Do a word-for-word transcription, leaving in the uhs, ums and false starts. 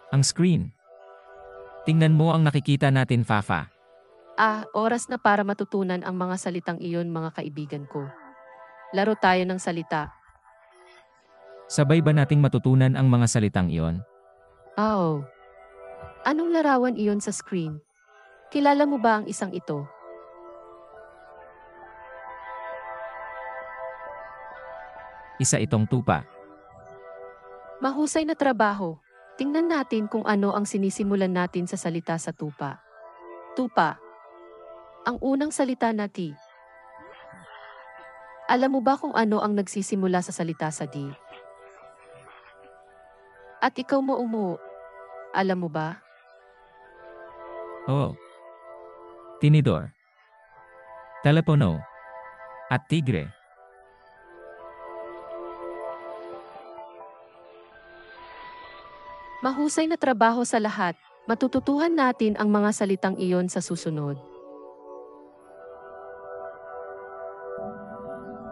Ang screen. Tingnan mo ang nakikita natin, Fafa. Ah, oras na para matutunan ang mga salitang iyon, mga kaibigan ko. Laro tayo ng salita. Sabay ba nating matutunan ang mga salitang iyon? Oh, anong larawan iyon sa screen? Kilala mo ba ang isang ito? Isa itong tupa. Mahusay na trabaho. Tingnan natin kung ano ang sinisimulan natin sa salita sa tupa. Tupa. Ang unang salita na T. Alam mo ba kung ano ang nagsisimula sa salita sa D? At ikaw mo umu. Alam mo ba? Oo. Tinidor. Telepono. At tigre. Mahusay na trabaho sa lahat. Matututuhan natin ang mga salitang iyon sa susunod.